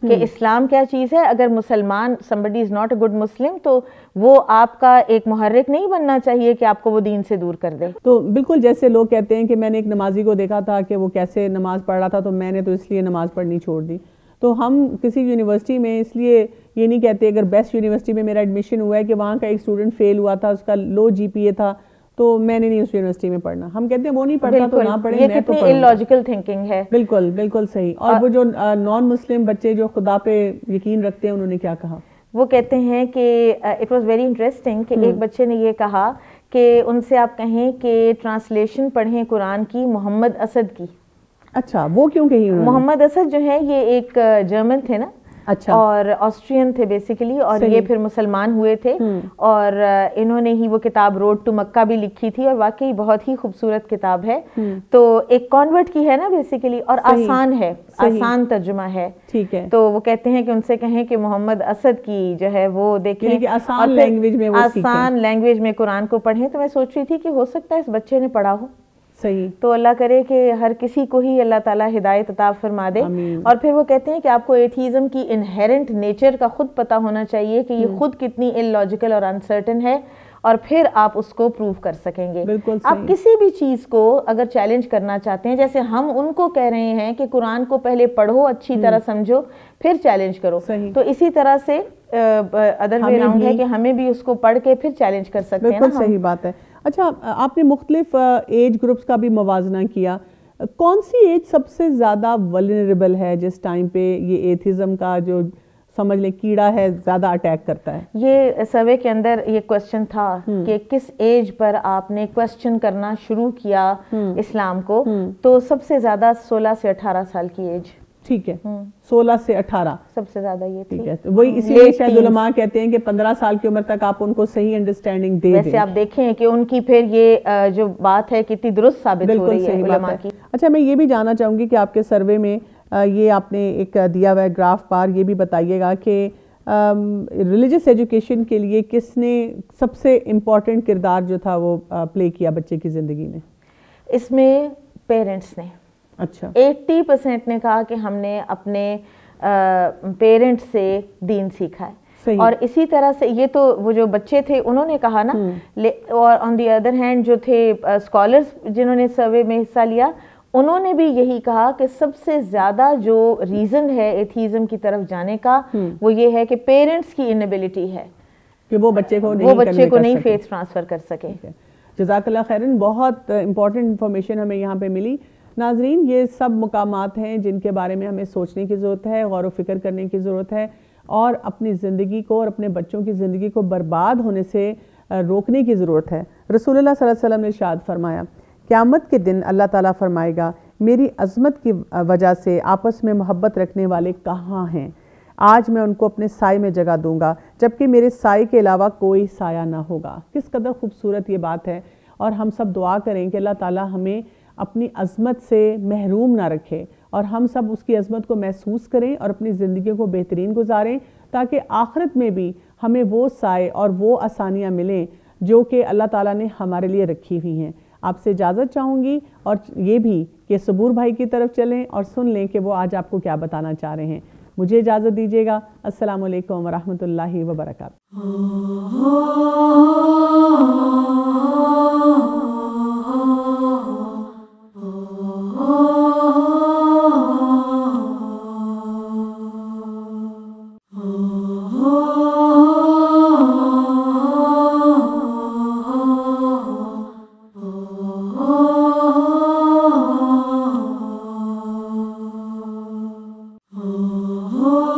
B: کہ اسلام کیا چیز ہے. اگر مسلمان somebody is not a good Muslim تو وہ آپ کا ایک محرک نہیں بننا چاہیے کہ آپ کو وہ دین سے دور کر دے.
A: تو بالکل جیسے لوگ کہتے ہیں کہ میں نے ایک نمازی کو دیکھا تھا کہ وہ کیسے نماز پڑھ رہا تھا تو میں نے تو اس لیے نماز پڑھنی چھوڑ دی. تو ہم کسی یونیورسٹی میں اس لیے یہ نہیں کہتے اگر بیسٹ یونیورسٹی میں میرا ایڈمیشن ہوا ہے کہ وہاں کا ایک اسٹوڈنٹ فیل ہوا تھا, اس کا لو جی پی اے تھا, تو میں نے نہیں اس یونیورسٹی میں پڑھنا. ہم کہتے ہیں وہ نہیں پڑھتا تو نہ پڑھے, میں تو پڑھوں.
B: illogical thinking ہے.
A: بالکل بالکل صحیح. اور وہ جو نان مسلم بچے جو خدا پہ یقین رکھتے ہیں انہوں نے کیا کہا؟
B: وہ کہتے ہیں کہ اٹ واز ویری انٹرسٹنگ کہ ایک بچے نے یہ کہا کہ ان سے آپ کہیں کہ ٹرانسلیشن پڑھیں قرآن کی محمد اسد کی.
A: اچھا, وہ کیوں کہی انہوں نے؟
B: محمد اسد جو ہے یہ ایک جرمن تھے نا,
A: اچھا,
B: اور آسٹرین تھے بیسیکلی, اور یہ پھر مسلمان ہوئے تھے, اور انہوں نے ہی وہ کتاب روڈ ٹو مکہ بھی لکھی تھی, اور واقعی بہت ہی خوبصورت کتاب ہے. تو ایک کانورٹ کی ہے نا بیسیکلی, اور آسان ہے, آسان ترجمہ ہے.
A: ٹھیک ہے.
B: تو وہ کہتے ہیں کہ ان سے کہیں کہ محمد اسد کی جو ہے وہ دیکھیں,
A: آسان لینگویج میں
B: آسان لینگویج میں قرآن کو پڑھیں. تو میں سوچ رہی تھی کہ ہو سکتا ہے اس بچے نے پڑھا ہو.
A: صحیح.
B: تو اللہ کرے کہ ہر کسی کو ہی اللہ تعالیٰ ہدایت عطا فرما دے. اور پھر وہ کہتے ہیں کہ آپ کو ایتھیزم کی انہیرنٹ نیچر کا خود پتہ ہونا چاہیے کہ یہ خود کتنی ان لاجیکل اور انسرٹن ہے, اور پھر آپ اس کو پروف کر سکیں گے. آپ کسی بھی چیز کو اگر چیلنج کرنا چاہتے ہیں, جیسے ہم ان کو کہہ رہے ہیں کہ قرآن کو پہلے پڑھو, اچھی طرح سمجھو, پھر چیلنج کرو, تو اسی طرح سے ادر وے اراؤنڈ ہے کہ ہمیں بھی اس کو پڑھ کے پھر چیلنج کر سکتے ہیں.
A: بالکل صحیح بات ہے. اچھا, آپ نے مختلف ایج گروپس کا بھی موازنہ کیا. کون سی ایج سب سے زیادہ ولنریبل ہے جس ٹائم پہ یہ ایتھیزم کا جو سمجھ لیں کیڑا ہے زیادہ اٹیک کرتا ہے؟
B: یہ سروے کے اندر یہ کوسچن تھا کہ کس ایج پر آپ نے کوسچن کرنا شروع کیا اسلام کو, تو سب سے زیادہ سولہ سے اٹھارہ سال کی ایج.
A: ٹھیک ہے, سولہ سے اٹھارہ
B: سب سے زیادہ یہ تھی.
A: وہی اسی لیے شاید علماء کہتے ہیں کہ پندرہ سال کی عمر تک آپ ان کو صحیح انڈرسٹینڈنگ دے دیں.
B: ویسے آپ دیکھیں کہ ان کی پھر یہ جو بات ہے کتنی درست ثابت ہو رہی ہے علماء کی.
A: اچھا, میں یہ بھی جاننا چاہوں گی کہ آپ کے سروے میں یہ آپ نے ایک دیا ہوا ہے گراف بار, یہ بھی بتائیے گا کہ ریلیجس ایجوکیشن کے لیے کس نے سب سے امپورٹنٹ کردار جو تھا وہ پلے کیا بچے کی زندگی میں؟
B: اس میں پیرنٹس نے.
A: اچھا,
B: ایٹی پرسینٹ نے کہا کہ ہم نے اپنے پیرنٹس سے دین سیکھا ہے. اور اسی طرح سے یہ تو وہ جو بچے تھے انہوں نے کہا نا, اور آن دی ادر ہینڈ جو تھے اسکالرز جنہوں نے سروے میں حصہ لیا, انہوں نے بھی یہی کہا کہ سب سے زیادہ جو ریزن ہے ایتھیزم کی طرف جانے کا وہ یہ ہے کہ پیرنٹس کی انیبلٹی ہے
A: کہ وہ بچے کو
B: وہ بچے کو نہیں فیتھ ٹرانسفر کر سکے.
A: جزاک اللہ خیرن, بہت امپورٹنٹ انفارمیشن ہمیں یہاں پہ ملی. ناظرین, یہ سب مقامات ہیں جن کے بارے میں ہمیں سوچنے کی ضرورت ہے, غور و فکر کرنے کی ضرورت ہے, اور اپنی زندگی کو اور اپنے بچوں کی زندگی کو برباد ہونے سے روکنے کی ضرورت ہے. رسول اللہ صلی اللہ علیہ وسلم نے ارشاد فرمایا, قیامت کے دن اللہ تعالیٰ فرمائے گا میری عظمت کی وجہ سے آپس میں محبت رکھنے والے کہاں ہیں؟ آج میں ان کو اپنے سائے میں جگہ دوں گا جبکہ میرے سائے کے علاوہ کوئی سایہ نہ ہوگا. کس قدر خوبصورت یہ بات ہے, اور ہم سب دعا کریں کہ اللہ تعالیٰ ہمیں اپنی عظمت سے محروم نہ رکھے, اور ہم سب اس کی عظمت کو محسوس کریں اور اپنی زندگی کو بہترین گزاریں, تاکہ آخرت میں بھی ہمیں وہ سائے اور وہ آسانیاں ملیں جو کہ اللہ تعالیٰ نے ہمارے لیے رکھی ہوئی ہیں. آپ سے اجازت چاہوں گی, اور یہ بھی کہ صبور بھائی کی طرف چلیں اور سن لیں کہ وہ آج آپ کو کیا بتانا چاہ رہے ہیں. مجھے اجازت دیجیے گا. السلام علیکم ورحمۃ اللہ وبرکاتہ. Oh